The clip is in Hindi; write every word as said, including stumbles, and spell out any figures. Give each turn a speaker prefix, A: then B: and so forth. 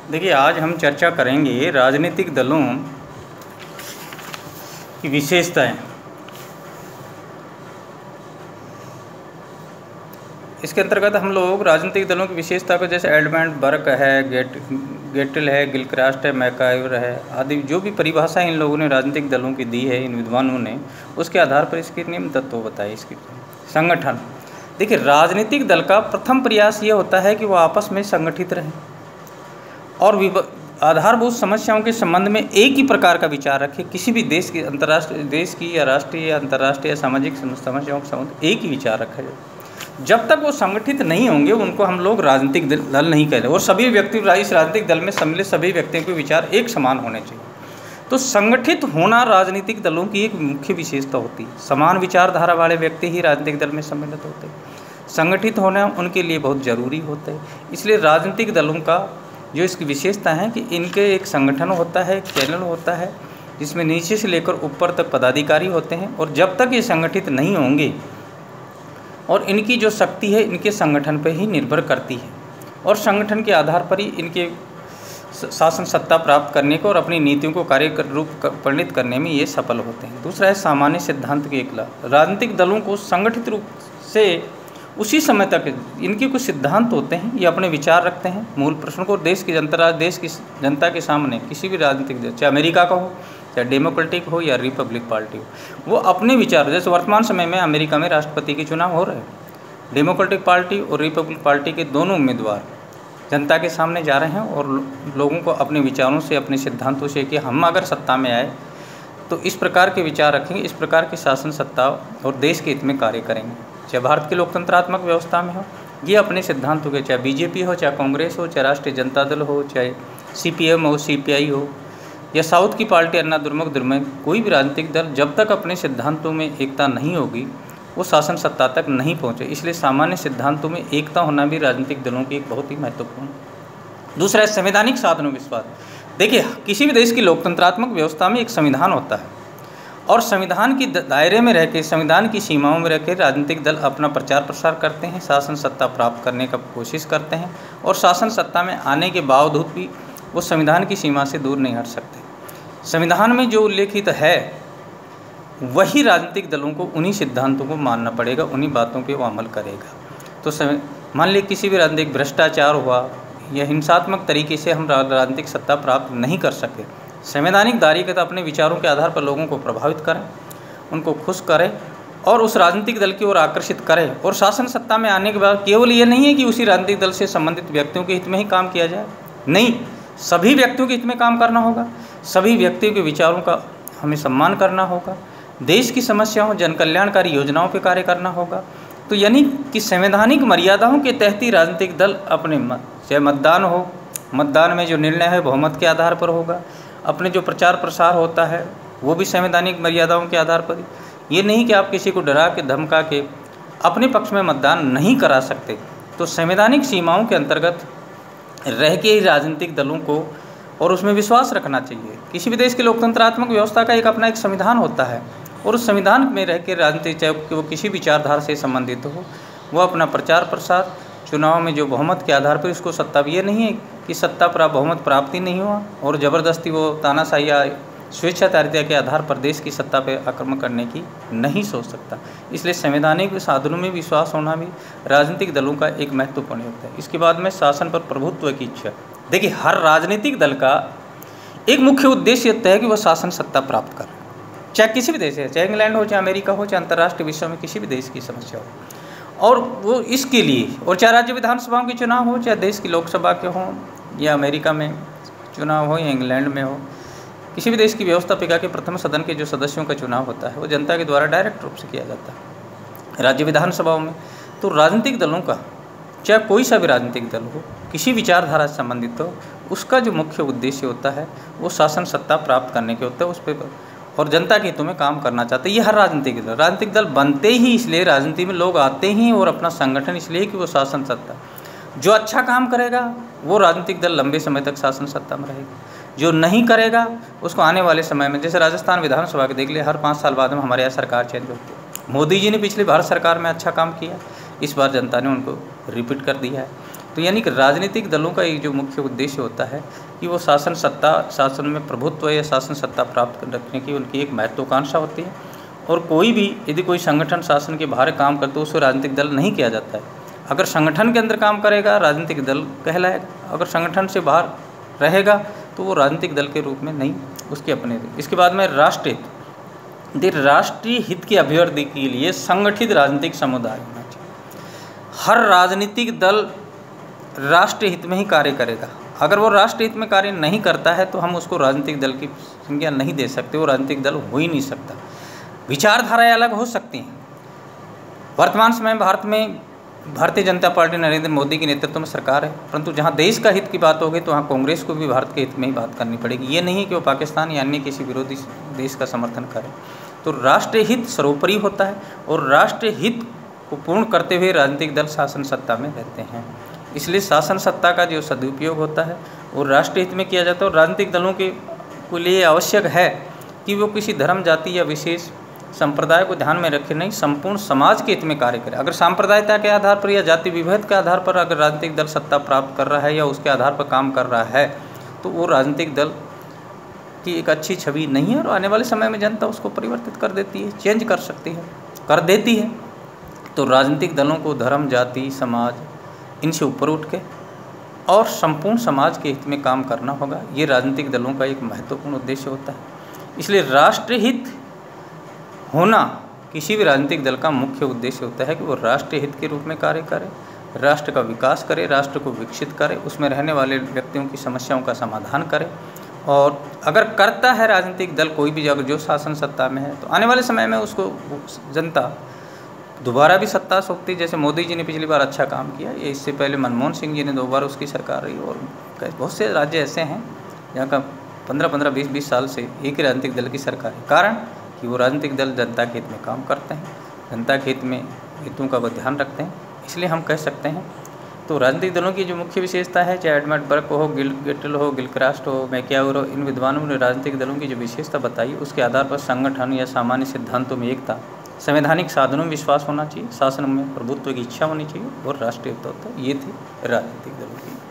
A: देखिए, आज हम चर्चा करेंगे राजनीतिक दलों की विशेषताएं। इसके अंतर्गत हम लोग राजनीतिक दलों की विशेषता को, जैसे एडमंड बर्क है, गेट गेटिल है, गिलक्रास्ट है, मैकाइवर है आदि जो भी परिभाषाएं इन लोगों ने राजनीतिक दलों की दी है, इन विद्वानों ने, उसके आधार पर इसके निम्न तत्व बताए। इसकी संगठन, देखिए, राजनीतिक दल का प्रथम प्रयास ये होता है कि वो आपस में संगठित रहें और आधारभूत समस्याओं के संबंध में एक ही प्रकार का विचार रखें। किसी भी देश की, अंतर्राष्ट्रीय देश की या राष्ट्रीय या अंतर्राष्ट्रीय या सामाजिक समस्याओं के संबंध एक ही विचार रखा जाए। जब तक वो संगठित नहीं होंगे उनको हम लोग राजनीतिक दल नहीं कहते, और सभी व्यक्ति इस राजनीतिक दल में सम्मिलित सभी व्यक्तियों के विचार एक समान होने चाहिए। तो संगठित होना राजनीतिक दलों की एक मुख्य विशेषता होती है। समान विचारधारा वाले व्यक्ति ही राजनीतिक दल में सम्मिलित होते हैं। संगठित होना उनके लिए बहुत ज़रूरी होता है। इसलिए राजनीतिक दलों का जो इसकी विशेषता है कि इनके एक संगठन होता है, एक चैनल होता है जिसमें नीचे से लेकर ऊपर तक पदाधिकारी होते हैं, और जब तक ये संगठित नहीं होंगे और इनकी जो शक्ति है इनके संगठन पर ही निर्भर करती है, और संगठन के आधार पर ही इनके शासन सत्ता प्राप्त करने को और अपनी नीतियों को कार्य रूप परिणित करने में ये सफल होते हैं। दूसरा है सामान्य सिद्धांत के एक लाभ। राजनीतिक दलों को संगठित रूप से उसी समय तक इनके कुछ सिद्धांत होते हैं, ये अपने विचार रखते हैं, मूल प्रश्नों को देश की जनता देश की जनता के सामने, किसी भी राजनीतिक दल, चाहे अमेरिका का हो, चाहे डेमोक्रेटिक हो या रिपब्लिक पार्टी हो, वो अपने विचार, जैसे वर्तमान समय में अमेरिका में राष्ट्रपति के चुनाव हो रहे हैं, डेमोक्रेटिक पार्टी और रिपब्लिक पार्टी के दोनों उम्मीदवार जनता के सामने जा रहे हैं और लोगों को अपने विचारों से, अपने सिद्धांतों से कि हम अगर सत्ता में आए तो इस प्रकार के विचार रखेंगे, इस प्रकार की शासन सत्ता और देश के हित में कार्य करेंगे। चाहे भारत की लोकतंत्रात्मक व्यवस्था में हो, ये अपने सिद्धांतों के, चाहे बीजेपी हो, चाहे कांग्रेस हो, चाहे राष्ट्रीय जनता दल हो, चाहे सीपीएम हो, सीपीआई हो, या साउथ की पार्टी अन्ना दुर्मुख दुर्मुख, कोई भी राजनीतिक दल जब तक अपने सिद्धांतों में एकता नहीं होगी वो शासन सत्ता तक नहीं पहुँचे। इसलिए सामान्य सिद्धांतों में एकता होना भी राजनीतिक दलों की एक बहुत ही महत्वपूर्ण। दूसरा है संवैधानिक साधनों विश्वास। देखिए, किसी भी देश की लोकतंत्रात्मक व्यवस्था में एक संविधान होता है, और संविधान की दायरे में रह के, संविधान की सीमाओं में रह के राजनीतिक दल अपना प्रचार प्रसार करते हैं, शासन सत्ता प्राप्त करने का कोशिश करते हैं, और शासन सत्ता में आने के बावजूद भी वो संविधान की सीमा से दूर नहीं हट सकते। संविधान में जो उल्लेखित है वही राजनीतिक दलों को उन्हीं सिद्धांतों को मानना पड़ेगा, उन्हीं बातों पे वो अमल करेगा। तो मान लीजिए किसी भी राजनीतिक भ्रष्टाचार हुआ या हिंसात्मक तरीके से हम राजनीतिक सत्ता प्राप्त नहीं कर सके, संवैधानिक दायरे अपने विचारों के आधार पर लोगों को प्रभावित करें, उनको खुश करें और उस राजनीतिक दल की ओर आकर्षित करें। और शासन सत्ता में आने के बाद केवल ये नहीं है कि उसी राजनीतिक दल से संबंधित व्यक्तियों के हित में ही काम किया जाए, नहीं, सभी व्यक्तियों के हित में काम करना होगा, सभी व्यक्तियों के विचारों का हमें सम्मान करना होगा, देश की समस्याओं, जन कल्याणकारी योजनाओं पर कार्य करना होगा। तो यानी कि संवैधानिक मर्यादाओं के तहत ही राजनीतिक दल अपने मत, चाहे मतदान हो, मतदान में जो निर्णय है बहुमत के आधार पर होगा, अपने जो प्रचार प्रसार होता है वो भी संवैधानिक मर्यादाओं के आधार पर। ये नहीं कि आप किसी को डरा के, धमका के अपने पक्ष में मतदान नहीं करा सकते। तो संवैधानिक सीमाओं के अंतर्गत रह के ही राजनीतिक दलों को और उसमें विश्वास रखना चाहिए। किसी भी देश की लोकतंत्रात्मक व्यवस्था का एक अपना एक संविधान होता है, और उस संविधान में रह के राजनीतिक, चाहे वो किसी विचारधारा से संबंधित हो, वो अपना प्रचार प्रसार, चुनाव में जो बहुमत के आधार पर इसको सत्ता, भी ये नहीं है कि सत्ता पर बहुमत प्राप्ति नहीं हुआ और ज़बरदस्ती वो तानाशाही या स्वेच्छाचारिता के आधार पर देश की सत्ता पर आक्रमण करने की नहीं सोच सकता। इसलिए संवैधानिक साधनों में विश्वास होना भी राजनीतिक दलों का एक महत्वपूर्ण होता है। इसके बाद में शासन पर प्रभुत्व की इच्छा। देखिए, हर राजनीतिक दल का एक मुख्य उद्देश्य होता है कि वह शासन सत्ता प्राप्त करे, चाहे किसी भी देश है, चाहे इंग्लैंड हो, चाहे अमेरिका हो, चाहे अंतर्राष्ट्रीय विश्व में किसी भी देश की समस्या हो, और वो इसके लिए, और चाहे राज्य विधानसभाओं के चुनाव हो, चाहे देश की लोकसभा के हों, या अमेरिका में चुनाव हो या इंग्लैंड में हो, किसी भी देश की व्यवस्थापिका के प्रथम सदन के जो सदस्यों का चुनाव होता है वो जनता के द्वारा डायरेक्ट रूप से किया जाता है। राज्य विधानसभाओं में तो राजनीतिक दलों का, चाहे कोई सा भी राजनीतिक दल हो, किसी विचारधारा से संबंधित हो, उसका जो मुख्य उद्देश्य होता है वो शासन सत्ता प्राप्त करने के होता है, उस पर और जनता के हितों में काम करना चाहते हैं। ये हर राजनीतिक दल, राजनीतिक दल बनते ही इसलिए, राजनीति में लोग आते ही और अपना संगठन इसलिए कि वो शासन सत्ता, जो अच्छा काम करेगा वो राजनीतिक दल लंबे समय तक शासन सत्ता में रहेगा, जो नहीं करेगा उसको आने वाले समय में, जैसे राजस्थान विधानसभा के देख लिया, हर पाँच साल बाद में हमारे यहाँ सरकार चेंज होती है। मोदी जी ने पिछली भारत सरकार में अच्छा काम किया, इस बार जनता ने उनको रिपीट कर दिया है। तो यानी कि राजनीतिक दलों का एक जो मुख्य उद्देश्य होता है कि वो शासन सत्ता शासन में प्रभुत्व या शासन सत्ता प्राप्त रखने की उनकी एक महत्वाकांक्षा होती है। और कोई भी यदि कोई संगठन शासन के बाहर काम करते तो उसे राजनीतिक दल नहीं किया जाता है। अगर संगठन के अंदर काम करेगा राजनीतिक दल कहलाएगा, अगर संगठन से बाहर रहेगा तो वो राजनीतिक दल के रूप में नहीं उसके अपने। इसके बाद में राष्ट्रीय हित, राष्ट्रीय हित की अभिवृद्धि के लिए संगठित राजनीतिक समुदाय होना चाहिए। हर राजनीतिक दल राष्ट्रीय हित में ही कार्य करेगा। अगर वो राष्ट्रीय हित में कार्य नहीं करता है तो हम उसको राजनीतिक दल की संज्ञा नहीं दे सकते, वो राजनीतिक दल हो ही नहीं सकता। विचारधाराएं अलग हो सकती हैं। वर्तमान समय में भारत में भारतीय जनता पार्टी नरेंद्र मोदी के नेतृत्व में सरकार है, परंतु जहां देश का हित की बात होगी तो वहां कांग्रेस को भी भारत के हित में ही बात करनी पड़ेगी। ये नहीं कि वो पाकिस्तान या अन्य किसी विरोधी देश का समर्थन करे। तो राष्ट्रीय हित सर्वोपरि होता है और राष्ट्रीय हित को पूर्ण करते हुए राजनीतिक दल शासन सत्ता में रहते हैं। इसलिए शासन सत्ता का जो सदुपयोग होता है वो राष्ट्रीय हित में किया जाता है। और राजनीतिक दलों के लिए आवश्यक है कि वो किसी धर्म, जाति या विशेष संप्रदाय को ध्यान में रखे नहीं, संपूर्ण समाज के हित में कार्य करे। अगर सांप्रदायिकता के आधार पर या जाति विभेद के आधार पर अगर राजनीतिक दल सत्ता प्राप्त कर रहा है या उसके आधार पर काम कर रहा है तो वो राजनीतिक दल की एक अच्छी छवि नहीं है। और आने वाले समय में जनता उसको परिवर्तित कर देती है, चेंज कर सकती है, कर देती है। तो राजनीतिक दलों को धर्म, जाति, समाज इनसे ऊपर उठ के और संपूर्ण समाज के हित में काम करना होगा। ये राजनीतिक दलों का एक महत्वपूर्ण उद्देश्य होता है। इसलिए राष्ट्रीय हित होना किसी भी राजनीतिक दल का मुख्य उद्देश्य होता है कि वो राष्ट्रीय हित के रूप में कार्य करे, राष्ट्र का विकास करे, राष्ट्र को विकसित करे, उसमें रहने वाले व्यक्तियों की समस्याओं का समाधान करे। और अगर करता है राजनीतिक दल कोई भी, अगर जो शासन सत्ता में है तो आने वाले समय में उसको जनता दोबारा भी सत्ता सोचती। जैसे मोदी जी ने पिछली बार अच्छा काम किया, ये इससे पहले मनमोहन सिंह जी ने दो बार उसकी सरकार रही। और बहुत से राज्य ऐसे हैं जहाँ का पंद्रह पंद्रह बीस बीस साल से एक ही राजनीतिक दल की सरकार है। कारण कि वो राजनीतिक दल जनता के हित में काम करते हैं, जनता के हित में हितों का वो ध्यान रखते हैं। इसलिए हम कह सकते हैं तो राजनीतिक दलों की जो मुख्य विशेषता है, चाहे एडमंड बर्क हो, गिल गेटल हो, गिलक्रास्ट हो, मैक्आवर हो, इन विद्वानों ने राजनीतिक दलों की जो विशेषता बताई उसके आधार पर संगठन या सामान्य सिद्धांतों में एकता, संवैधानिक साधनों में विश्वास होना चाहिए, शासन में प्रभुत्व की इच्छा होनी चाहिए और राष्ट्रीय हित होता है। ये थी राजनीतिक दलों की